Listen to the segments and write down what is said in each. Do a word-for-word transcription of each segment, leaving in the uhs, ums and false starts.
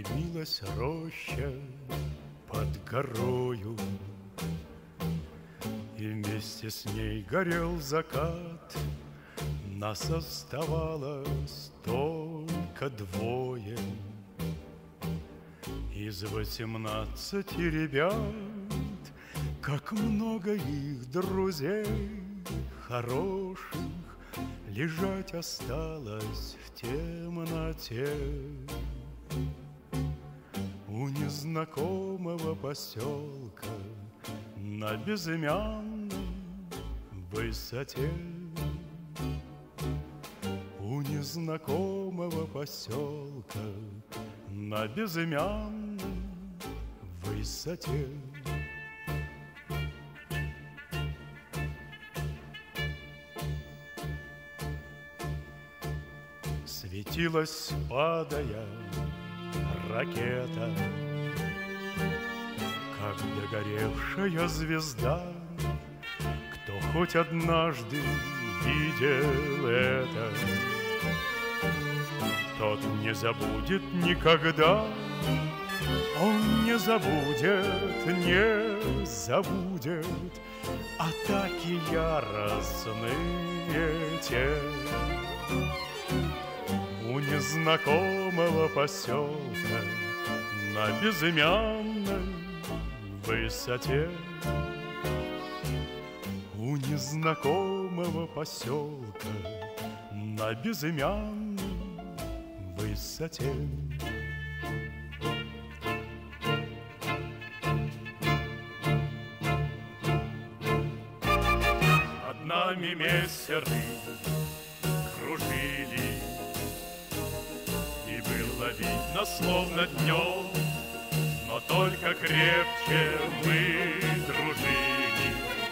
Дымилась роща под горою, и вместе с ней горел закат. Нас оставалось только двое из восемнадцати ребят. Как много их друзей хороших лежать осталось в темноте у незнакомого поселка на безымянной высоте. У незнакомого поселка на безымянной высоте. Светилась, падая, ракета, как догоревшая звезда. Кто хоть однажды видел это, тот не забудет никогда. Он не забудет, не забудет атаки яростные те у незнакомого поселка на безымянной высоте. У незнакомого поселка на безымянной высоте. Над нами мессеры кружили, и было видно, словно днем, но только крепче мы дружили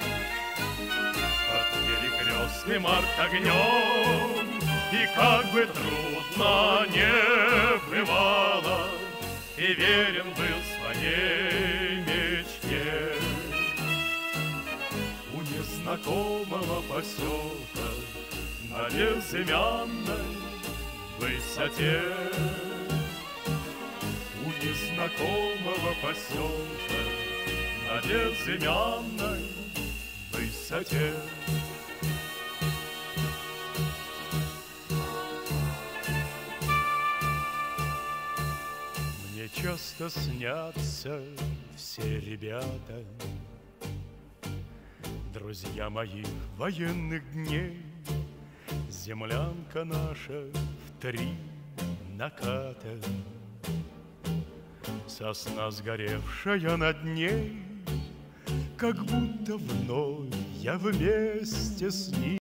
под перекрестным арт-огнем. И как бы трудно не бывало, и верен был своей мечте. У незнакомого поселка на безымянной высоте. У незнакомого поселка на безымянной высоте. Мне часто снятся все ребята, друзья моих военных дней. Землянка наша в три наката, сосна сгоревшая над ней, как будто вновь я вместе с ним